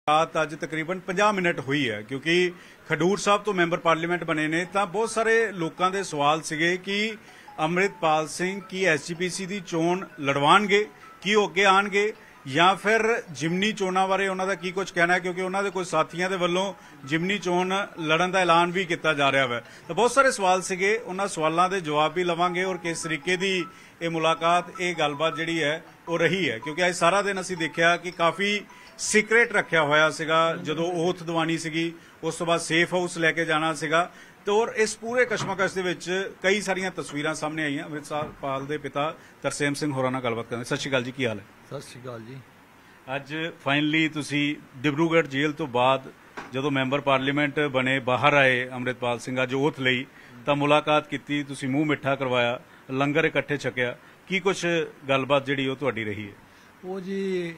रात अज तकरीबन 50 मिनट हुई है क्योंकि खडूर साहब तो मैंबर पार्लीमेंट बने ने तो बहुत सारे लोगों के सवाल सीगे कि अमृतपाल सिंह की SGPC की चोण लड़वाणगे की वो अगे आएंगे या फिर जिमनी चोणों बारे उन्होंने की कुछ कहना है क्योंकि उन्होंने कुछ साथियों के वलों जिमनी चोण लड़न का ऐलान भी किया जा रहा है। तो बहुत सारे सवाल सीगे, उन्होंने सवालों के जवाब भी लवांगे और किस तरीके की ये मुलाकात ये गलबात जी है वो रही है क्योंकि अज सारा दिन असीं देखिया कि काफ़ी सीक्रेट रखा होया सीगा जदों ओथ दवानी सीगी, उस तो बाद सेफ हाउस लैके जाना सीगा। तो और इस पूरे कशमकश दे विच कई सारियां तस्वीरां सामने आईयां। अमृतपाल दे पिता तरसेम सिंह होरां नाल गलबात करदे। सत श्री अकाल जी, की हाल है? सत श्री अकाल जी। अज फाइनली तुसीं डिब्रूगढ़ जेल तो बाद जदों मैंबर पार्लीमेंट बने बाहर आए अमृतपाल सिंह अज ओथ लई तां मुलाकात कीती, तुसीं मूँह मिठा करवाया, लंगर इकट्ठे छकिया, की कुछ गलबात जिहड़ी ओह तुहाडी रही है? वो जी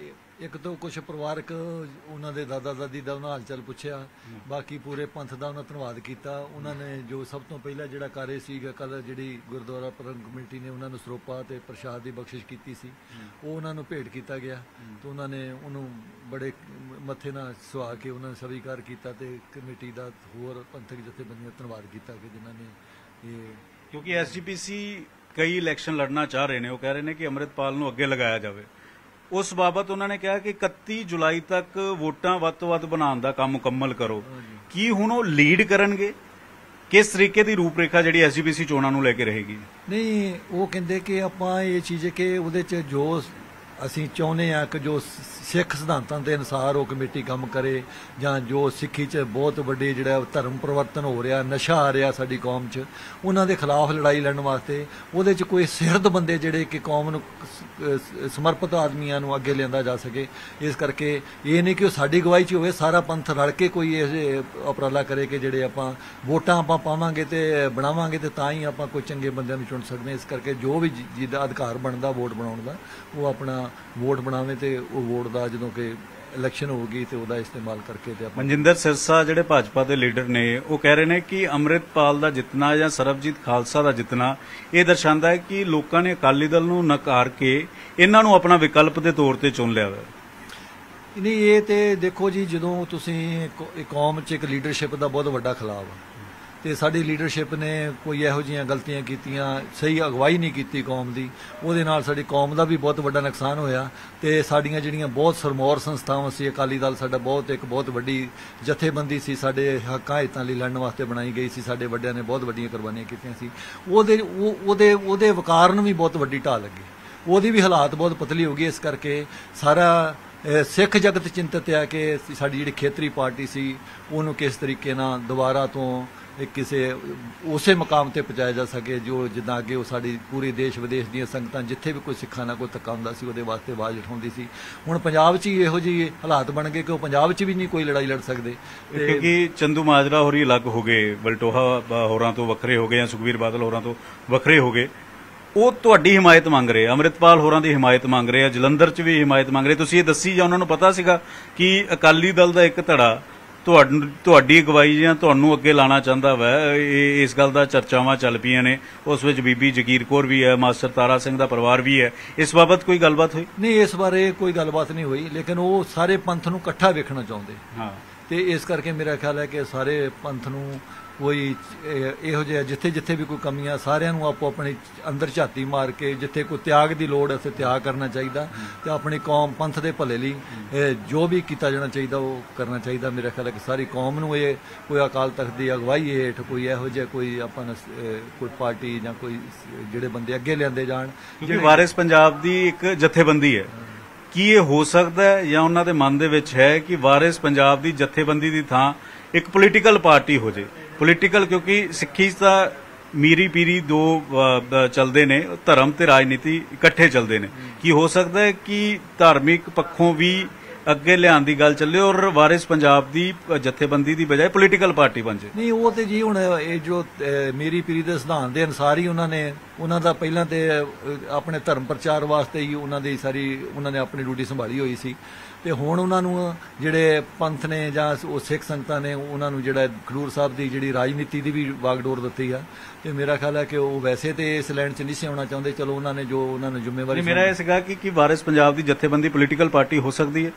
एक तो कुछ परिवारक उन्होंने दादा दादी का उन्होंने हाल चाल पूछया, बाकी पूरे पंथ का उन्होंने धन्यवाद किया। उन्होंने जो सब तो पहला जो कार्य सीगा कल जी गुरुद्वारा प्रबंधक कमेटी ने उन्होंने सरोपा ते प्रसाद की बख्शिश की सी, वो उन्होंने भेंट किया गया। तो उन्होंने उन्होंने बड़े मथे ना सुहा के उन्होंने स्वीकार किया ते कमेटी का होर पंथक जथेबंदियों का धन्यवाद किया कि जिन्होंने ये क्योंकि SGPC कई इलैक्शन लड़ना चाह रहे हैं, वो कह रहे हैं कि अमृतपाल नूं अगे लगाया जाए। उस बाबत उन्होंने कहा कि 31 जुलाई तक वोटां वध तो वध बनाने का काम मुकम्मल करो। की हुण वो लीड करनगे? किस तरीके की रूपरेखा जी SGPC चोणां नूं लैके रहेगी? नहीं, वो कहते कि आपां ये चीज़ कि उहदे च जो असीं चाहुंदे आ कि जो सिख सिद्धांतां के अनुसार वो कमेटी काम करे, जां जो सिक्खी च बहुत वड्डे जिहड़ा धर्म परिवर्तन हो रहा, नशा आ रहा साडी कौम च, उन्हां दे खिलाफ लड़ाई लड़न वास्ते उहदे च कोई सिरद बंदे जिहड़े कि कौम नूं समर्पित आदमियां नूं अगे लिआंदा जा सके। इस करके ये नहीं कि साडी गवाही च होवे, सारा पंथ रल के कोई इह उपराला करे कि जिहड़े आपां वोटां आपां पावांगे ते बनावांगे ते तां ही आपां कोई चंगे बंदिआं नूं चुन सकदे। इस करके जो भी जिहदा अधिकार बनदा वोट बनाउण दा वो अपना वोट बनावे ते वो वोट दा ਜਦੋਂ ਕਿ ਇਲੈਕਸ਼ਨ ਹੋਊਗੀ ਤੇ ਉਹਦਾ ਇਸਤੇਮਾਲ ਕਰਕੇ ਤੇ ਮਨਜਿੰਦਰ ਸਿਰਸਾ ਜਿਹੜੇ ਭਾਜਪਾ ਦੇ ਲੀਡਰ ਨੇ ਉਹ ਕਹਿ ਰਹੇ ਨੇ ਕਿ ਅੰਮ੍ਰਿਤਪਾਲ ਦਾ ਜਿੱਤਣਾ ਜਾਂ ਸਰਬਜੀਤ ਖਾਲਸਾ ਦਾ ਜਿੱਤਣਾ ਇਹ ਦਰਸਾਉਂਦਾ ਹੈ ਕਿ ਲੋਕਾਂ ਨੇ ਅਕਾਲੀ ਦਲ ਨੂੰ ਨਕਾਰ ਕੇ ਇਹਨਾਂ ਨੂੰ ਆਪਣਾ ਵਿਕਲਪ ਦੇ ਤੌਰ ਤੇ ਚੁਣ ਲਿਆ ਹੈ। ਨਹੀਂ, ਇਹ ਤੇ ਦੇਖੋ ਜੀ, ਜਦੋਂ ਤੁਸੀਂ ਕੌਮ 'ਚ ਇੱਕ ਲੀਡਰਸ਼ਿਪ ਦਾ ਬਹੁਤ ਵੱਡਾ ਖਿਲਾਫ ਆ ਤੇ ਸਾਡੀ ਲੀਡਰਸ਼ਿਪ ਨੇ ਕੋਈ ਇਹੋ ਜਿਹੀਆਂ ਗਲਤੀਆਂ ਕੀਤੀਆਂ, ਸਹੀ ਅਗਵਾਈ ਨਹੀਂ ਕੀਤੀ ਕੌਮ ਦੀ, ਉਹਦੇ ਨਾਲ ਸਾਡੀ ਕੌਮ ਦਾ ਵੀ ਬਹੁਤ ਵੱਡਾ ਨੁਕਸਾਨ ਹੋਇਆ। ਤੇ ਸਾਡੀਆਂ ਜਿਹੜੀਆਂ ਬਹੁਤ ਸਰਮੌਰ ਸੰਸਥਾਵਾਂ ਸੀ, ਅਕਾਲੀ ਦਲ ਸਾਡਾ ਇੱਕ ਬਹੁਤ ਵੱਡੀ ਜਥੇਬੰਦੀ ਸੀ, ਸਾਡੇ ਹੱਕਾਂ ਹਿੱਤਾਂ ਲਈ ਲੜਨ ਵਾਸਤੇ ਬਣਾਈ ਗਈ ਸੀ, ਸਾਡੇ ਵੱਡਿਆਂ ਨੇ ਬਹੁਤ ਵੱਡੀਆਂ ਕੁਰਬਾਨੀਆਂ ਕੀਤੀਆਂ ਸੀ, ਉਹਦੇ ਵਕਾਰ ਨੂੰ ਵੀ ਬਹੁਤ ਵੱਡੀ ਢਾਹ ਲੱਗੀ, ਉਹਦੀ ਵੀ ਹਾਲਾਤ ਬਹੁਤ ਪਤਲੀ ਹੋ ਗਈ। ਇਸ ਕਰਕੇ ਸਾਰਾ ਸਿੱਖ ਜਗਤ ਚਿੰਤਤ ਆ ਕਿ ਸਾਡੀ ਜਿਹੜੀ ਖੇਤਰੀ ਪਾਰਟੀ ਸੀ ਉਹਨੂੰ ਕਿਸ ਤਰੀਕੇ ਨਾਲ ਦੁਬਾਰਾ ਤੋਂ ਕਿਸੇ ਉਸੇ ਮੁਕਾਮ ਤੇ ਪਹੁੰਚਾਇਆ ਜਾ ਸਕੇ ਜੋ ਜਿੱਦਾਂ ਅੱਗੇ ਉਹ ਸਾਡੀ ਪੂਰੇ ਦੇਸ਼ ਵਿਦੇਸ਼ ਦੀਆਂ ਸੰਗਤਾਂ ਜਿੱਥੇ ਵੀ ਕੋਈ ਸਿੱਖਾਂ ਨਾਲ ਕੋਈ ਧੱਕਾ ਹੁੰਦਾ ਸੀ ਉਹਦੇ ਵਾਸਤੇ ਆਵਾਜ਼ ਉਠਾਉਂਦੀ ਸੀ। ਹੁਣ ਪੰਜਾਬ 'ਚ ਹੀ ਇਹੋ ਜਿਹੇ ਹਾਲਾਤ ਬਣ ਗਏ ਕਿ ਉਹ ਪੰਜਾਬ 'ਚ ਵੀ ਨਹੀਂ ਕੋਈ ਲੜਾਈ ਲੜ ਸਕਦੇ ਕਿਉਂਕਿ ਚੰਦੂ ਮਾਜਰਾ ਹੋਰੀ ਅਲੱਗ ਹੋ ਗਏ, ਬਲਟੋਹਾ ਹੋਰਾਂ ਤੋਂ ਵੱਖਰੇ ਹੋ ਗਏ ਜਾਂ ਸੁਖਬੀਰ ਬਾਦਲ ਹੋਰਾਂ ਤੋਂ ਵੱਖਰੇ ਹੋ ਗਏ। ਉਹ ਤੁਹਾਡੀ ਹਮਾਇਤ ਮੰਗ ਰਹੇ, ਅੰਮ੍ਰਿਤਪਾਲ ਹੋਰਾਂ ਦੀ ਹਮਾਇਤ ਮੰਗ ਰਹੇ ਆ, ਜਲੰਧਰ 'ਚ ਵੀ ਹਮਾਇਤ ਮੰਗ ਰਹੇ। ਤੁਸੀਂ ਇਹ ਦੱਸੀ ਜਾਂ ਉਹਨਾਂ ਨੂੰ ਪਤਾ ਸੀਗਾ ਕਿ ਅਕਾਲੀ ਦਲ ਦਾ ਇੱਕ ਧੜਾ ਤੁਹਾਡੀ ਅਗਵਾਈ ਜਾਂ ਤੁਹਾਨੂੰ ਅੱਗੇ ਲਾਣਾ ਚਾਹੁੰਦਾ ਵਾ? ਇਸ ਗੱਲ ਦਾ ਚਰਚਾਵਾਂ ਚੱਲ ਪਈਆਂ ਨੇ, ਉਸ ਵਿੱਚ ਬੀਬੀ ਜਗੀਰ ਕੌਰ ਵੀ ਹੈ, ਮਾਸਟਰ ਤਾਰਾ ਸਿੰਘ ਦਾ ਪਰਿਵਾਰ ਵੀ ਹੈ। ਇਸ ਬਾਬਤ ਕੋਈ ਗੱਲਬਾਤ ਹੋਈ? ਨਹੀਂ, ਇਸ ਬਾਰੇ ਕੋਈ ਗੱਲਬਾਤ ਨਹੀਂ ਹੋਈ, ਲੇਕਿਨ ਉਹ ਸਾਰੇ ਪੰਥ ਨੂੰ ਇਕੱਠਾ ਵੇਖਣਾ ਚਾਹੁੰਦੇ। ਹਾਂ, ਤੇ ਇਸ ਕਰਕੇ ਮੇਰਾ ਖਿਆਲ ਹੈ ਕਿ ਸਾਰੇ ਪੰਥ ਨੂੰ ਕੋਈ ਇਹੋ ਜਿਹਾ ਜਿੱਥੇ ਜਿੱਥੇ ਵੀ ਕੋਈ ਕਮੀਆਂ ਸਾਰਿਆਂ ਨੂੰ ਆਪੋ ਆਪਣੀ ਅੰਦਰ ਝਾਤੀ ਮਾਰ ਕੇ ਜਿੱਥੇ ਕੋਈ ਤਿਆਗ ਦੀ ਲੋੜ ਹੈ ਉੱਥੇ ਤਿਆਗ ਕਰਨਾ ਚਾਹੀਦਾ ਤੇ ਆਪਣੀ ਕੌਮ ਪੰਥ ਦੇ ਭਲੇ ਲਈ ਜੋ ਵੀ ਕੀਤਾ ਜਾਣਾ ਚਾਹੀਦਾ ਉਹ ਕਰਨਾ ਚਾਹੀਦਾ। ਮੇਰਾ ਖਿਆਲ ਹੈ ਕਿ ਸਾਰੀ ਕੌਮ ਨੂੰ ਇਹ ਕੋਈ ਅਕਾਲ ਤਖਤ ਦੀ ਅਗਵਾਈ ਹੇਠ ਕੋਈ ਇਹੋ ਜਿਹਾ ਕੋਈ ਆਪਾਂ ਕੋਈ ਪਾਰਟੀ ਜਾਂ ਕੋਈ ਜਿਹੜੇ ਬੰਦੇ ਅੱਗੇ ਲਿਆਂਦੇ ਜਾਣ, ਕਿਉਂਕਿ ਵਾਰਿਸ ਪੰਜਾਬ ਦੀ ਇੱਕ ਜਥੇਬੰਦੀ ਹੈ। ਕੀ ਇਹ ਹੋ ਸਕਦਾ ਹੈ ਜਾਂ ਉਹਨਾਂ ਦੇ ਮਨ ਦੇ ਵਿੱਚ ਹੈ ਕਿ ਵਾਰਿਸ ਪੰਜਾਬ ਦੀ ਜਥੇਬੰਦੀ ਦੀ ਥਾਂ ਇੱਕ ਪੋਲੀਟੀਕਲ ਪਾਰਟੀ ਹੋ ਜੇ? ਪੋਲੀਟੀਕਲ ਕਿਉਂਕਿ ਸਿੱਖੀ ਤਾਂ ਮੀਰੀ ਪੀਰੀ ਦੋ ਚੱਲਦੇ ਨੇ, ਧਰਮ ਤੇ ਰਾਜਨੀਤੀ ਇਕੱਠੇ ਚੱਲਦੇ ਨੇ। ਕੀ ਹੋ ਸਕਦਾ ਹੈ ਕਿ ਧਾਰਮਿਕ ਪੱਖੋਂ ਵੀ ਅੱਗੇ ਲਿਆਉਣ ਦੀ ਗੱਲ ਚੱਲੇ ਔਰ ਵਾਰਿਸ ਪੰਜਾਬ ਦੀ ਜਥੇਬੰਦੀ ਦੀ ਬਜਾਏ ਪੋਲੀਟੀਕਲ ਪਾਰਟੀ ਬਣ ਜਾਏ? ਨਹੀਂ, ਉਹ ਤੇ ਜੀ ਹੁਣ ਇਹ ਜੋ ਮੀਰੀ ਪੀਰੀ ਦੇ ਸਿਧਾਂਤ ਦੇ ਅਨੁਸਾਰ ਹੀ ਉਹਨਾਂ ਦਾ ਪਹਿਲਾਂ ਤੇ ਆਪਣੇ ਧਰਮ ਪ੍ਰਚਾਰ ਵਾਸਤੇ ਹੀ ਉਹਨਾਂ ਨੇ ਆਪਣੀ ਡਿਊਟੀ ਸੰਭਾਲੀ ਹੋਈ ਸੀ ਤੇ ਹੁਣ ਉਹਨਾਂ ਨੂੰ ਜਿਹੜੇ ਪੰਥ ਨੇ ਜਾਂ ਉਹ ਸਿੱਖ ਸੰਗਤਾਂ ਨੇ ਉਹਨਾਂ ਨੂੰ ਜਿਹੜਾ ਖਡੂਰ ਸਾਹਿਬ ਦੀ ਜਿਹੜੀ ਰਾਜਨੀਤੀ ਦੀ ਵੀ ਵਾਗਡੋਰ ਦਿੱਤੀ ਆ ਤੇ ਮੇਰਾ ਖਿਆਲ ਹੈ ਕਿ ਉਹ ਵੈਸੇ ਤੇ ਇਸ ਲਾਈਨ 'ਚ ਨਹੀਂ ਸੀ ਆਉਣਾ ਚਾਹੁੰਦੇ। ਚਲੋ ਉਹਨਾਂ ਨੇ ਜ਼ਿੰਮੇਵਾਰੀ, ਮੇਰਾ ਇਹ ਸੀਗਾ ਕਿ ਵਾਰਿਸ ਪੰਜਾਬ ਦੀ ਜਥੇਬੰਦੀ ਪੋਲੀਟੀਕਲ ਪਾਰਟੀ ਹੋ ਸਕਦੀ ਹੈ?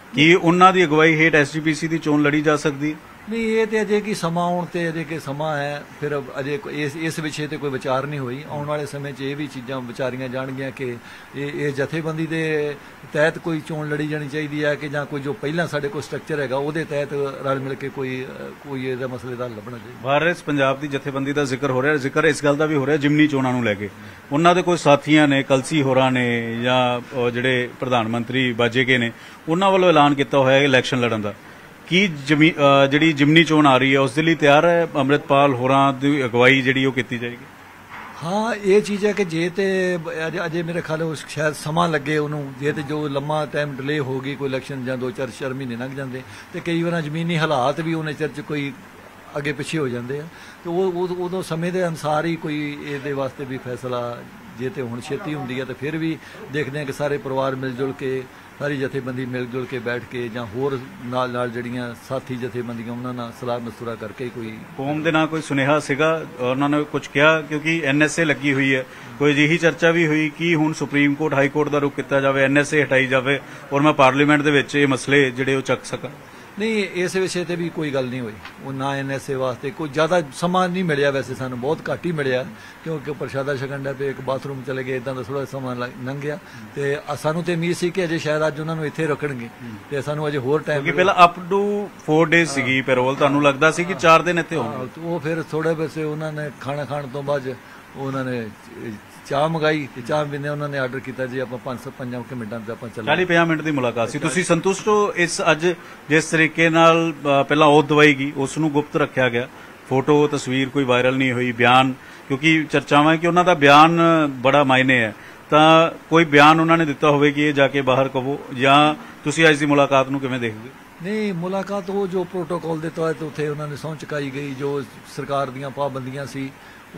ਕੀ ਉਹਨਾਂ ਦੀ ਅਗਵਾਈ ਹੇਠ ਐਸਜੀਪੀਸੀ ਦੀ ਚੋਣ ਲੜੀ ਜਾ ਸਕਦੀ? ਨਹੀਂ, ਇਹ ਤੇ ਅਜੇ ਕੀ ਸਮਾਂ ਆਉਣ ਤੇ ਅਜੇ ਕਿ ਸਮਾਂ ਹੈ, ਫਿਰ ਅਜੇ ਇਸ ਵਿਸ਼ੇ ਤੇ ਕੋਈ ਵਿਚਾਰ ਨਹੀਂ ਹੋਈ। ਆਉਣ ਵਾਲੇ ਸਮੇਂ 'ਚ ਇਹ ਵੀ ਚੀਜ਼ਾਂ ਵਿਚਾਰੀਆਂ ਜਾਣਗੀਆਂ ਕਿ ਇਹ ਜਥੇਬੰਦੀ ਦੇ ਤਹਿਤ ਕੋਈ ਚੋਣ ਲੜੀ ਜਾਣੀ ਚਾਹੀਦੀ ਹੈ ਕਿ ਜਾਂ ਕੋਈ ਜੋ ਪਹਿਲਾਂ ਸਾਡੇ ਕੋਲ ਸਟਰਕਚਰ ਹੈਗਾ ਉਹਦੇ ਤਹਿਤ ਰਲ ਮਿਲ ਕੇ ਕੋਈ ਇਹਦਾ ਮਸਲੇ ਦਾ ਹੱਲ ਲੱਭਣਾ ਚਾਹੀਦਾ। ਵਾਰਿਸ ਪੰਜਾਬ ਦੀ ਜਥੇਬੰਦੀ ਦਾ ਜ਼ਿਕਰ ਹੋ ਰਿਹਾ, ਜ਼ਿਕਰ ਇਸ ਗੱਲ ਦਾ ਵੀ ਹੋ ਰਿਹਾ ਜਿਮਨੀ ਚੋਣਾਂ ਨੂੰ ਲੈ ਕੇ ਉਹਨਾਂ ਦੇ ਕੋਈ ਸਾਥੀਆਂ ਨੇ, ਕਲਸੀ ਹੋਰਾਂ ਨੇ ਜਾਂ ਜਿਹੜੇ ਪ੍ਰਧਾਨ ਮੰਤਰੀ ਬਾਜੇਕੇ ਨੇ, ਉਹਨਾਂ ਵੱਲੋਂ ਐਲਾਨ ਕੀਤਾ ਹੋਇਆ ਹੈ ਇਲੈਕਸ਼ਨ ਲੜਨ ਦਾ। ਕੀ ਜਿਹੜੀ ਜਿਮਨੀ ਚੋਣ ਆ ਰਹੀ ਹੈ ਉਸ ਦੇ ਲਈ ਤਿਆਰ ਹੈ ਅੰਮ੍ਰਿਤਪਾਲ ਹੋਰਾਂ ਦੀ ਅਗਵਾਈ ਜਿਹੜੀ ਉਹ ਕੀਤੀ ਜਾਏਗੀ? ਹਾਂ, ਇਹ ਚੀਜ਼ ਹੈ ਕਿ ਜੇ ਤੇ ਅਜੇ ਮੇਰੇ ਖਿਆਲ ਸ਼ਾਇਦ ਸਮਾਂ ਲੱਗੇ ਉਹਨੂੰ, ਜੇ ਤੇ ਜੋ ਲੰਮਾ ਟਾਈਮ ਡਿਲੇ ਹੋ ਗਈ, ਕੋਈ ਇਲੈਕਸ਼ਨ ਜਾਂ 2-4 ਮਹੀਨੇ ਲੰਘ ਜਾਂਦੇ ਤੇ ਕਈ ਵਾਰ ਜ਼ਮੀਨੀ ਹਾਲਾਤ ਵੀ ਉਹਨੇ ਚਿਰ 'ਚ ਕੋਈ ਅੱਗੇ ਪਿੱਛੇ ਹੋ ਜਾਂਦੇ ਆ ਤੇ ਉਦੋਂ ਸਮੇਂ ਦੇ ਅਨੁਸਾਰ ਹੀ ਕੋਈ ਇਹਦੇ ਵਾਸਤੇ ਵੀ ਫੈਸਲਾ, ਜੇ ਤੇ ਹੁਣ ਛੇਤੀ ਹੁੰਦੀ ਹੈ ਤਾਂ ਫਿਰ ਵੀ ਦੇਖਦੇ ਹਾਂ ਕਿ ਸਾਰੇ ਪਰਿਵਾਰ ਮਿਲ ਜੁਲ ਕੇ, ਸਾਰੀ ਜਥੇਬੰਦੀ ਮਿਲ ਜੁਲ ਕੇ ਬੈਠ ਕੇ ਜਾਂ ਹੋਰ ਨਾਲ ਜਿਹੜੀਆਂ ਸਾਥੀ ਜਥੇਬੰਦੀਆਂ ਉਹਨਾਂ ਨਾਲ ਸਲਾਹ ਮਸ਼ਵਰਾ ਕਰਕੇ ਕੋਈ ਕੌਮ ਦੇ ਨਾਲ ਕੋਈ ਸੁਨੇਹਾ ਸੀਗਾ, ਉਹਨਾਂ ਨੇ ਕੁਝ ਕਿਹਾ? ਕਿਉਂਕਿ ਐਨਐਸਏ ਲੱਗੀ ਹੋਈ ਹੈ, ਕੋਈ ਅਜਿਹੀ ਚਰਚਾ ਵੀ ਹੋਈ ਕਿ ਹੁਣ ਸੁਪਰੀਮ ਕੋਰਟ, ਹਾਈ ਕੋਰਟ ਦਾ ਰੁਖ ਕੀਤਾ ਜਾਵੇ, ਐਨਐਸਏ ਹਟਾਈ ਜਾਵੇ ਔਰ ਮੈਂ ਪਾਰਲੀਮੈਂਟ ਦੇ ਵਿੱਚ ਇਹ ਮਸਲੇ ਜਿਹੜੇ ਉਹ ਚੱਕ ਸਕਾਂ? ਨਹੀਂ, ਇਸ ਵਿਸ਼ੇ ਤੇ ਵੀ ਕੋਈ ਗੱਲ ਨਹੀਂ ਹੋਈ। ਉਹ ਨਾ ਐਨਐਸਏ ਵਾਸਤੇ ਕੋਈ ਜ਼ਿਆਦਾ ਸਮਾਂ ਨਹੀਂ ਮਿਲਿਆ, ਵੈਸੇ ਸਾਨੂੰ ਬਹੁਤ ਘੱਟ ਹੀ ਮਿਲਿਆ ਕਿਉਂਕਿ ਪ੍ਰਸ਼ਾਦਾ ਛਕਣ ਦਾ ਤੇ ਇੱਕ ਬਾਥਰੂਮ ਚਲੇ ਗਏ, ਇਦਾਂ ਦਾ ਥੋੜਾ ਸਮਾਂ ਲੰਘਿਆ ਤੇ ਸਾਨੂੰ ਤੇ ਉਮੀਦ ਸੀ ਕਿ ਅਜੇ ਸ਼ਾਇਦ ਅੱਜ ਉਹਨਾਂ ਨੂੰ ਇੱਥੇ ਰੱਖਣਗੇ ਤੇ ਸਾਨੂੰ ਅਜੇ ਹੋਰ ਟਾਈਮ, ਕਿਉਂਕਿ ਪਹਿਲਾਂ ਅਪ ਟੂ 4 ਡੇਜ਼ ਸੀਗੀ ਪੈਰੋਲ, ਤੁਹਾਨੂੰ ਲੱਗਦਾ ਸੀ ਕਿ 4 ਦਿਨ ਇੱਥੇ ਹੋਣਗੇ? ਉਹ ਫਿਰ ਥੋੜੇ ਵੈਸੇ ਉਹਨਾਂ ਨੇ ਖਾਣਾ ਖਾਣ ਤੋਂ ਬਾਅਦ ਉਹਨਾਂ ਨੇ ਚਾਹ ਮੰਗਾਈ ਤੇ ਚਾਹ ਪੀਂਦੇ ਉਹਨਾਂ ਨੇ ਆਰਡਰ ਕੀਤਾ ਜੀ ਆਪਾਂ 5-5 ਮਿੰਟਾਂ ਤੇ ਆਪਾਂ ਚੱਲਾਂਗੇ। 40-50 ਮਿੰਟ ਦੀ ਮੁਲਾਕਾਤ ਸੀ। ਤੁਸੀਂ ਸੰਤੁਸ਼ਟ ਹੋ ਇਸ ਅੱਜ ਜਿਸ ਤਰੀਕੇ ਨਾਲ ਪਹਿਲਾਂ ਉਹ ਦਵਾਈ ਗਈ ਉਸ ਨੂੰ ਗੁਪਤ ਰੱਖਿਆ ਗਿਆ, ਫੋਟੋ ਤਸਵੀਰ ਕੋਈ ਵਾਇਰਲ ਨਹੀਂ ਹੋਈ, ਬਿਆਨ, ਕਿਉਂਕਿ ਚਰਚਾਵਾਂ ਕਿ ਉਹਨਾਂ ਦਾ ਬਿਆਨ ਬੜਾ ਮਾਇਨੇ ਹੈ, ਤਾਂ ਕੋਈ ਬਿਆਨ ਉਹਨਾਂ ਨੇ ਦਿੱਤਾ ਹੋਵੇ ਕਿ ਇਹ ਜਾ ਕੇ ਬਾਹਰ ਕਹੋ, ਜਾਂ ਤੁਸੀਂ ਅੱਜ ਦੀ ਮੁਲਾਕਾਤ ਨੂੰ ਕਿਵੇਂ ਦੇਖਦੇ? ਨਹੀਂ, ਮੁਲਾਕਾਤ ਉਹ ਜੋ ਪ੍ਰੋਟੋਕਾਲ ਦੇ ਤਹਿਤ ਉੱਥੇ ਉਹਨਾਂ ਨੇ ਸਹੁੰ ਚੁਕਾਈ ਗਈ, ਜੋ ਸਰਕਾਰ ਦੀਆਂ ਪਾਬੰਦੀਆਂ ਸੀ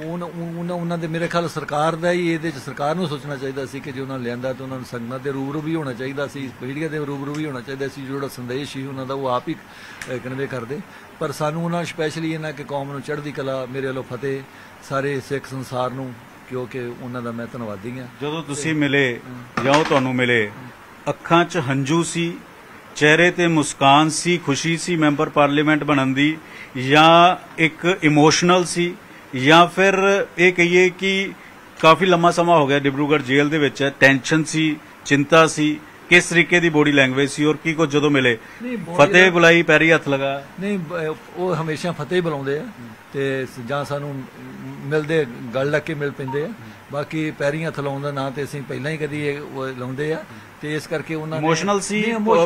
ਉਹਨਾਂ ਦੇ, ਮੇਰੇ ਖਿਆਲ ਸਰਕਾਰ ਦਾ ਹੀ ਇਹਦੇ 'ਚ ਸਰਕਾਰ ਨੂੰ ਸੋਚਣਾ ਚਾਹੀਦਾ ਸੀ ਕਿ ਜੇ ਉਹਨਾਂ ਲਿਆਂਦਾ ਤਾਂ ਉਹਨਾਂ ਨੂੰ ਸੰਗਤਾਂ ਦੇ ਰੂਬਰੂ ਵੀ ਹੋਣਾ ਚਾਹੀਦਾ ਸੀ, ਮੀਡੀਆ ਦੇ ਰੂਬਰੂ ਵੀ ਹੋਣਾ ਚਾਹੀਦਾ ਸੀ, ਜਿਹੜਾ ਸੰਦੇਸ਼ ਸੀ ਉਹਨਾਂ ਦਾ ਉਹ ਆਪ ਹੀ ਕਨਵੇ ਕਰਦੇ। ਪਰ ਸਾਨੂੰ ਉਹਨਾਂ ਸਪੈਸ਼ਲੀ ਇਹਨਾਂ ਕਿ ਕੌਮ ਨੂੰ ਚੜ੍ਹਦੀ ਕਲਾ, ਮੇਰੇ ਵੱਲੋਂ ਫਤਿਹ ਸਾਰੇ ਸਿੱਖ ਸੰਸਾਰ ਨੂੰ, ਕਿਉਂਕਿ ਉਹਨਾਂ ਦਾ ਮੈਂ ਧੰਨਵਾਦੀ ਹਾਂ। ਜਦੋਂ ਤੁਸੀਂ ਮਿਲੇ ਜਾਂ ਉਹ ਤੁਹਾਨੂੰ ਮਿਲੇ, ਅੱਖਾਂ 'ਚ ਹੰਝੂ ਸੀ, ਚਿਹਰੇ ਤੇ ਮੁਸਕਾਨ ਸੀ, ਖੁਸ਼ੀ ਸੀ ਮੈਂਬਰ ਪਾਰਲੀਮੈਂਟ ਬਣਨ ਦੀ, ਜਾਂ ਇੱਕ ਇਮੋਸ਼ਨਲ ਸੀ, ਜਾਂ ਫਿਰ ਇਹ ਕਹੀਏ ਕਿ ਕਾਫੀ ਲੰਮਾ ਸਮਾਂ ਹੋ ਗਿਆ ਡਿਬਰੂਗੜ੍ਹ ਜੇਲ੍ਹ ਦੇ ਵਿੱਚ, ਟੈਨਸ਼ਨ ਸੀ, ਚਿੰਤਾ ਸੀ? ਕਿਸ ਤਰੀਕੇ ਦੀ ਬੋਡੀ ਲੈਂਗੁਏਜ ਸੀ ਔਰ ਕੀ ਕੁਝ ਜਦੋਂ ਮਿਲੇ? ਫਤਿਹ ਬੁਲਾਈ, ਪੈਰੀ ਹੱਥ ਲਗਾ? ਨਹੀਂ, ਉਹ ਹਮੇਸ਼ਾ ਫਤਿਹ ਬੁਲਾਉਂਦੇ ਆ ਤੇ ਜਾਂ ਸਾਨੂੰ ਮਿਲਦੇ ਗੱਲ ਲੱਗ ਕੇ ਮਿਲ ਪੈਂਦੇ ਆ, ਬਾਕੀ ਪੈਰੀ ਹੱਥ ਲਾਉਣ ਦਾ ਨਾਂ ਤੇ ਅਸੀਂ ਪਹਿਲਾਂ ਹੀ ਕਦੀ ਲਾਉਂਦੇ ਆ ਤੇ ਇਸ ਕਰਕੇ ਉਹਨਾਂ ਨੇ ਇਮੋਸ਼ਨਲ ਸੀ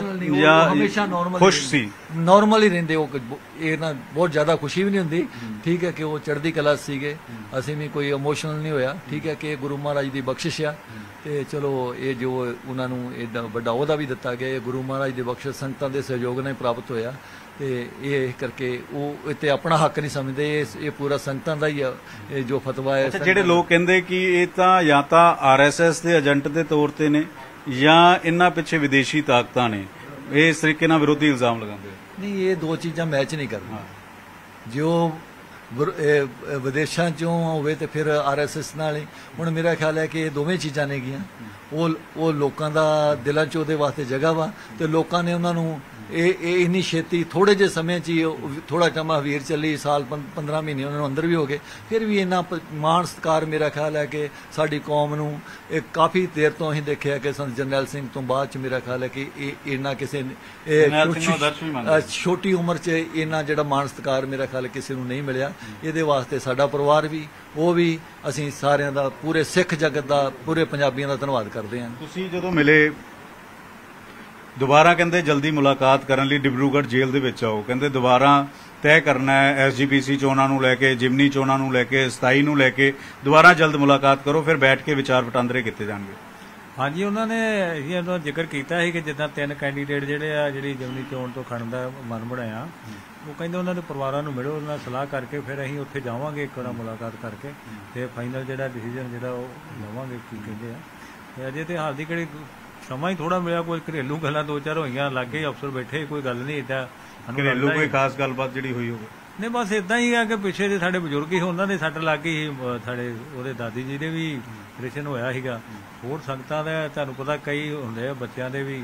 ਜਾਂ ਹਮੇਸ਼ਾ ਨਾਰਮਲ ਖੁਸ਼ ਸੀ, ਨਾਰਮਲ ਹੀ ਰਹਿੰਦੇ। ਉਹ ਇਹ ਨਾ ਬਹੁਤ ਜ਼ਿਆਦਾ ਖੁਸ਼ੀ ਵੀ ਨਹੀਂ ਹੁੰਦੀ, ਠੀਕ ਹੈ, ਕਿ ਉਹ ਚੜ੍ਹਦੀ ਕਲਾ ਸੀਗੇ, ਅਸੀਂ ਵੀ ਕੋਈ ਇਮੋਸ਼ਨਲ ਨਹੀਂ ਹੋਇਆ, ਠੀਕ ਹੈ, ਕਿ ਇਹ ਗੁਰੂ ਮਹਾਰਾਜ ਦੀ ਬਖਸ਼ਿਸ਼ ਆ ਤੇ ਚਲੋ ਇਹ ਜੋ ਉਹਨਾਂ ਨੂੰ ਏਡਾ ਵੱਡਾ ਉਹਦਾ ਵੀ ਦਿੱਤਾ ਗਿਆ, ਇਹ ਗੁਰੂ ਮਹਾਰਾਜ ਦੀ ਬਖਸ਼ਿਸ਼ ਸੰਗਤਾਂ ਦੇ ਸਹਿਯੋਗ ਨਾਲ ਪ੍ਰਾਪਤ ਹੋਇਆ ਤੇ ਇਹ ਕਰਕੇ ਉਹ ਇੱਥੇ ਆਪਣਾ ਹੱਕ ਨਹੀਂ ਸਮਝਦੇ, ਇਹ ਪੂਰਾ ਸੰਗਤਾਂ ਦਾ ਹੀ ਆ ਇਹ ਜੋ ਫਤਵਾ ਹੈ। ਜਿਹੜੇ ਲੋਕ ਕਹਿੰਦੇ ਕਿ ਇਹ ਤਾਂ ਜਾਂ ਤਾਂ ਆਰਐਸਐਸ ਦੇ ਏਜੰਟ ਦੇ ਤੌਰ ਤੇ ਨੇ ਜਾਂ ਇਹਨਾਂ ਪਿੱਛੇ ਵਿਦੇਸ਼ੀ ਤਾਕਤਾਂ ਨੇ, ਇਹ ਇਸ ਤਰੀਕੇ ਨਾਲ ਵਿਰੋਧੀ ਇਲਜ਼ਾਮ ਲਗਾਉਂਦੇ? ਨਹੀਂ, ਇਹ ਦੋ ਚੀਜ਼ਾਂ ਮੈਚ ਨਹੀਂ ਕਰਦੀਆਂ। ਜੋ ਵਿਦੇਸ਼ਾਂ ਚੋਂ ਹੋਵੇ ਤੇ ਫਿਰ ਆਰਐਸਐਸ ਨਾਲ ਹੀ, ਹੁਣ ਮੇਰਾ ਖਿਆਲ ਹੈ ਕਿ ਇਹ ਦੋਵੇਂ ਚੀਜ਼ਾਂ ਨੇਗੀਆਂ। ਉਹ ਲੋਕਾਂ ਦਾ ਦਿਲਾਂ 'ਚ ਉਹਦੇ ਵਾਸਤੇ ਜਗ੍ਹਾ ਵਾ ਤੇ ਲੋਕਾਂ ਨੇ ਉਹਨਾਂ ਨੂੰ ਇਹ ਇੰਨੀ ਛੇਤੀ ਥੋੜੇ ਜਿਹੇ ਸਮੇਂ 'ਚ ਹੀ ਥੋੜਾ ਟਾਈਮ ਹਵੀਰ ਚੱਲੀ, ਸਾਲ 15 ਮਹੀਨੇ ਉਹਨਾਂ ਨੂੰ ਅੰਦਰ ਵੀ ਹੋ ਗਏ, ਫਿਰ ਵੀ ਇੰਨਾ ਮਾਣ ਸਤਿਕਾਰ ਮੇਰਾ ਖਿਆਲ ਹੈ ਕਿ ਸਾਡੀ ਕੌਮ ਨੂੰ ਇਹ ਕਾਫੀ ਦੇਰ ਤੋਂ ਅਸੀਂ ਦੇਖਿਆ ਕਿ ਸੰਤ ਜਰਨੈਲ ਸਿੰਘ ਤੋਂ ਬਾਅਦ 'ਚ ਮੇਰਾ ਖਿਆਲ ਹੈ ਕਿ ਇਹ ਇੰਨਾ ਕਿਸੇ ਛੋਟੀ ਉਮਰ 'ਚ ਇੰਨਾ ਜਿਹੜਾ ਮਾਣ ਸਤਿਕਾਰ ਮੇਰਾ ਖਿਆਲ ਕਿਸੇ ਨੂੰ ਨਹੀਂ ਮਿਲਿਆ। ਇਹਦੇ ਵਾਸਤੇ ਸਾਡਾ ਪਰਿਵਾਰ ਵੀ, ਉਹ ਵੀ, ਅਸੀਂ ਸਾਰਿਆਂ ਦਾ, ਪੂਰੇ ਸਿੱਖ ਜਗਤ ਦਾ, ਪੂਰੇ ਪੰਜਾਬੀਆਂ ਦਾ ਧੰਨਵਾਦ ਕਰਦੇ ਹਾਂ। ਤੁਸੀਂ ਜਦੋਂ ਮਿਲੇ ਦੁਬਾਰਾ ਕਹਿੰਦੇ ਜਲਦੀ ਮੁਲਾਕਾਤ ਕਰਨ ਲਈ ਡਿਬਰੂਗੜ੍ਹ ਜੇਲ੍ਹ ਦੇ ਵਿੱਚ ਆਓ, ਕਹਿੰਦੇ ਦੁਬਾਰਾ ਤੈਅ ਕਰਨਾ ਹੈ ਐਸਜੀਪੀਸੀ ਚੋਣਾਂ ਨੂੰ ਲੈ ਕੇ, ਜਿਮਨੀ ਚੋਣਾਂ ਨੂੰ ਲੈ ਕੇ, 27 ਨੂੰ ਲੈ ਕੇ, ਦੁਬਾਰਾ ਜਲਦ ਮੁਲਾਕਾਤ ਕਰੋ, ਫਿਰ ਬੈਠ ਕੇ ਵਿਚਾਰ ਵਟਾਂਦਰੇ ਕੀਤੇ ਜਾਣਗੇ। ਹਾਂਜੀ, ਉਹਨਾਂ ਨੇ ਇਹਦਾ ਜ਼ਿਕਰ ਕੀਤਾ ਸੀ ਕਿ ਜਿੱਦਾਂ 3 ਕੈਂਡੀਡੇਟ ਜਿਹੜੇ ਆ ਜਿਹੜੀ ਜਿਮਨੀ ਚੋਣ ਤੋਂ ਖੜਨ ਦਾ ਮਨ ਬਣਾਇਆ, ਉਹ ਕਹਿੰਦੇ ਉਹਨਾਂ ਦੇ ਪਰਿਵਾਰਾਂ ਨੂੰ ਮਿਲੋ, ਉਹਨਾਂ ਨਾਲ ਸਲਾਹ ਕਰਕੇ ਫਿਰ ਅਸੀਂ ਉੱਥੇ ਜਾਵਾਂਗੇ, ਇੱਕ ਵਾਰ ਮੁਲਾਕਾਤ ਕਰਕੇ ਤੇ ਫਾਈਨਲ ਜਿਹੜਾ ਡਿਸੀਜਨ ਜਿਹੜਾ ਉਹ ਲਵਾਂਗੇ ਕੀ ਕਹਿੰਦੇ ਆ। ਤੇ ਅਜੇ ਤੇ ਹਾਲ ਦੀ ਕਿਹੜੀ ਸਮਾਂ ਹੀ ਥੋੜਾ ਮਿਲਿਆ, ਕੋਈ ਘਰੇਲੂ ਗੱਲਾਂ 2-4 ਹੋਈਆਂ, ਲਾਗੇ ਹੀ ਅਫਸਰ ਬੈਠੇ, ਕੋਈ ਗੱਲ ਨਹੀਂ ਏਦਾਂ ਘਰੇਲੂ ਕੋਈ ਖਾਸ ਗੱਲਬਾਤ ਜਿਹੜੀ ਹੋਈ ਹੋਵੇ? ਨਹੀਂ, ਬਸ ਇਦਾਂ ਹੀ ਆ ਕਿ ਪਿੱਛੇ ਦੇ ਸਾਡੇ ਬਜ਼ੁਰਗ ਹੀ ਉਹਨਾਂ ਦੇ ਸੱਟ ਲੱਗ ਗਈ ਸੀ, ਸਾਡੇ ਉਹਦੇ ਦਾਦੀ ਜੀ ਦੇ ਵੀ ਆਪਰੇਸ਼ਨ ਹੋਇਆ ਸੀਗਾ, ਹੋਰ ਸੰਗਤਾਂ ਦਾ ਤੁਹਾਨੂੰ ਪਤਾ ਕਈ ਹੁੰਦੇ ਆ ਬੱਚਿਆਂ ਦੇ ਵੀ,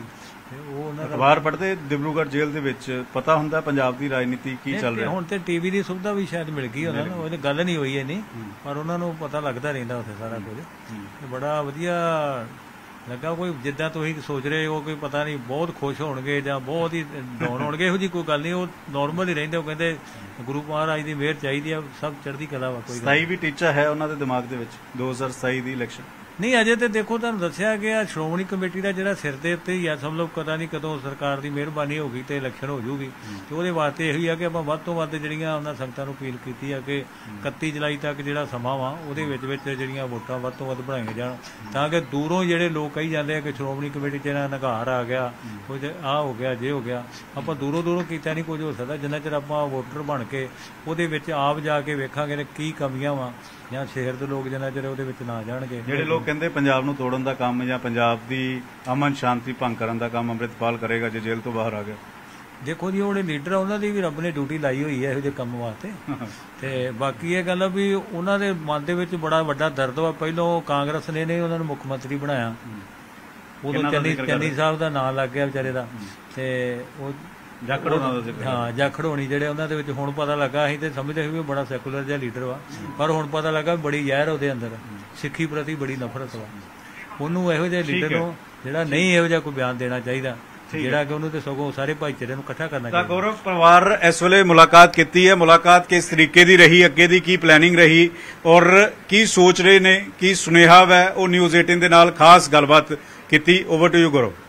ਤੇ ਉਹ ਉਹਨਾਂ ਦਾ ਅਖਬਾਰ ਪੜ੍ਹਦੇ ਡਿਬਰੂਗੜ੍ਹ ਜੇਲ੍ਹ ਦੇ ਵਿੱਚ ਪਤਾ ਹੁੰਦਾ ਪੰਜਾਬ ਦੀ ਰਾਜਨੀਤੀ ਕੀ ਚੱਲ ਰਿਹਾ। ਹੁਣ ਤੇ ਟੀਵੀ ਦੀ ਸੁਵਿਧਾ ਵੀ ਸ਼ਾਇਦ ਮਿਲ ਗਈ ਉਹਨਾਂ ਨੂੰ, ਉਹਦੀ ਗੱਲ ਨਹੀਂ ਹੋਈ ਨਹੀਂ, ਪਰ ਉਹਨਾਂ ਨੂੰ ਪਤਾ ਲੱਗਦਾ ਰਹਿੰਦਾ ਉੱਥੇ ਸਾਰਾ ਕੁਝ। ਤੇ ਬੜਾ ਵਧੀਆ ਲੱਗਾ। ਕੋਈ ਜਿੱਦਾਂ ਤੁਸੀਂ ਸੋਚ ਰਹੇ ਹੋ ਕੋਈ ਪਤਾ ਨਹੀਂ ਬਹੁਤ ਖੁਸ਼ ਹੋਣਗੇ ਜਾਂ ਬਹੁਤ ਹੀ ਡਾਊਨ ਹੋਣਗੇ, ਇਹੋ ਜਿਹੀ ਕੋਈ ਗੱਲ ਨਹੀਂ। ਉਹ ਨੋਰਮਲ ਹੀ ਰਹਿੰਦੇ। ਉਹ ਕਹਿੰਦੇ ਗੁਰੂ ਮਹਾਰਾਜ ਦੀ ਮਿਹਰ ਚਾਹੀਦੀ ਆ, ਸਭ ਚੜ੍ਹਦੀ ਕਲਾ ਵਾ। ਕੋਈ 27 ਵੀ ਟੀਚਾ ਹੈ ਉਹਨਾਂ ਦੇ ਦਿਮਾਗ ਦੇ ਵਿੱਚ 2027 ਦੀ ਇਲੈਕਸ਼ਨ ਨਹੀਂ ਅਜੇ ਤੇ ਦੇਖੋ ਤੁਹਾਨੂੰ ਦੱਸਿਆ ਗਿਆ ਸ਼੍ਰੋਮਣੀ ਕਮੇਟੀ ਦਾ ਜਿਹੜਾ ਸਿਰ ਦੇ ਉੱਤੇ ਹੀ ਆ, ਸਭ ਲੋਕ ਪਤਾ ਨਹੀਂ ਕਦੋਂ ਸਰਕਾਰ ਦੀ ਮਿਹਰਬਾਨੀ ਹੋਗੀ ਤੇ ਇਲੈਕਸ਼ਨ ਹੋ ਜੂਗੀ। ਤੇ ਉਹਦੇ ਵਾਸਤੇ ਇਹੀ ਆ ਕਿ ਆਪਾਂ ਵੱਧ ਤੋਂ ਵੱਧ ਜਿਹੜੀਆਂ ਉਹਨਾਂ ਸੰਗਤਾਂ ਨੂੰ ਅਪੀਲ ਕੀਤੀ ਆ ਕਿ 31 ਜੁਲਾਈ ਤੱਕ ਜਿਹੜਾ ਸਮਾਂ ਵਾ ਉਹਦੇ ਵਿੱਚ ਜਿਹੜੀਆਂ ਵੋਟਾਂ ਵੱਧ ਤੋਂ ਵੱਧ ਬਣਾਈਆਂ ਜਾਣ, ਤਾਂ ਕਿ ਦੂਰੋਂ ਜਿਹੜੇ ਲੋਕ ਕਹੀ ਜਾਂਦੇ ਆ ਕਿ ਸ਼੍ਰੋਮਣੀ ਕਮੇਟੀ 'ਚ ਇਹਨਾਂ ਨਗਾਰ ਆ ਗਿਆ, ਕੁਝ ਆਹ ਹੋ ਗਿਆ ਜੇ ਹੋ ਗਿਆ, ਆਪਾਂ ਦੂਰੋਂ ਕੀਤਾ ਨਹੀਂ ਕੁਝ ਹੋ ਸਕਦਾ ਜਿੰਨਾ ਚਿਰ ਆਪਾਂ ਵੋਟਰ ਬਣ ਕੇ ਉਹਦੇ ਵਿੱਚ ਆਪ ਜਾ ਕੇ ਵੇਖਾਂਗੇ ਕੀ ਕਮੀਆਂ ਵਾ, ਜਾਂ ਸ਼ਹਿਰ ਦੇ ਲੋਕ ਜਿੰਨਾ ਚਿਰ ਉਹਦੇ ਵਿੱਚ ਨਾ ਜਾਣਗੇ। ਜਿਹੜੇ ਲੋਕ ਕਹਿੰਦੇ ਪੰਜਾਬ ਨੂੰ ਤੋੜਨ ਦਾ ਕੰਮ ਜਾਂ ਪੰਜਾਬ ਦੀ ਅਮਨ ਸ਼ਾਂਤੀ ਭੰਗ ਕਰਨ ਦਾ ਕੰਮ ਅੰਮ੍ਰਿਤਪਾਲ ਕਰੇਗਾ ਜੇ ਜੇਲ੍ਹ ਤੋਂ ਬਾਹਰ ਆ ਗਿਆ। ਦੇਖੋ ਜੀ ਉਹਨੇ ਲੀਡਰ ਆ, ਉਹਨਾਂ ਦੀ ਵੀ ਰੱਬ ਨੇ ਡਿਊਟੀ ਲਾਈ ਹੋਈ ਹੈ ਇਹੋ ਜਿਹੇ ਕੰਮ ਵਾਸਤੇ। ਤੇ ਬਾਕੀ ਇਹ ਗੱਲ ਆ ਵੀ ਉਹਨਾਂ ਦੇ ਮਨ ਦੇ ਵਿੱਚ ਬੜਾ ਵੱਡਾ ਦਰਦ ਵਾ। ਪਹਿਲੋਂ ਕਾਂਗਰਸ ਨੇ ਉਹਨਾਂ ਨੂੰ ਮੁੱਖ ਮੰਤਰੀ ਬਣਾਇਆ, ਉਦੋਂ ਚੰਨੀ ਸਾਹਿਬ ਦਾ ਨਾਂ ਲੱਗ ਗਿਆ ਵਿਚਾਰੇ ਦਾ। ਤੇ ਉਹ ਜਾਖੜ ਹੋਣਾ ਦਾ ਜ਼ਿਕਰ, ਹਾਂ ਜਾਖੜ ਹੋਣੀ ਜਿਹੜੇ ਉਹਨਾਂ ਦੇ ਵਿੱਚ ਹੁਣ ਪਤਾ ਲੱਗਾ। ਅਸੀਂ ਤੇ ਸਮਝਦੇ ਸੀ ਵੀ ਬੜਾ ਸੈਕੂਲਰ ਜਿਹਾ ਲੀਡਰ ਵਾ, ਪਰ ਹੁਣ ਪਤਾ ਲੱਗਾ ਬੜੀ ਜ਼ਹਿਰ ਉਹਦੇ ਅੰਦਰ, ਸਿੱਖੀ ਪ੍ਰਤੀ ਬੜੀ ਨਫ਼ਰਤ ਵਾ। ਉਹਨੂੰ ਇਹੋ ਜਿਹੇ ਲੀਡਰ ਨੂੰ ਜਿਹੜਾ ਨਹੀਂ ਇਹੋ ਜਿਹਾ ਕੋਈ ਬਿਆਨ ਦੇਣਾ ਚਾਹੀਦਾ, ਜਿਹੜਾ ਕਿ ਉਹਨੂੰ ਤੇ ਸਗੋਂ ਸਾਰੇ ਭਾਈਚਾਰੇ ਨੂੰ ਇਕੱਠਾ ਕਰਨਾ ਚਾਹੀਦਾ। ਗੌਰਵ ਪਰਿਵਾਰ ਇਸ ਵੇਲੇ ਮੁਲਾਕਾਤ ਕੀਤੀ ਹੈ, ਮੁਲਾਕਾਤ ਕਿਸ ਤਰੀਕੇ ਦੀ ਰਹੀ, ਅੱਗੇ ਦੀ ਕੀ ਪਲੈਨਿੰਗ ਰਹੀ ਔਰ ਕੀ ਸੋਚ ਰਹੇ ਨੇ, ਕੀ ਸੁਨੇਹਾ ਹੈ, ਉਹ ਨਿਊਜ਼ 18 ਦੇ ਨਾਲ ਖਾਸ ਗੱਲਬਾਤ ਕੀਤੀ। Over to you Gaurav.